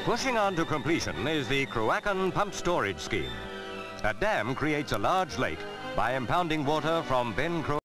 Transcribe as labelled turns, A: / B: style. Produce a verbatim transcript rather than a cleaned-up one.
A: Pushing on to completion is the Cruachan Pump Storage Scheme. A dam creates a large lake by impounding water from Ben Cruachan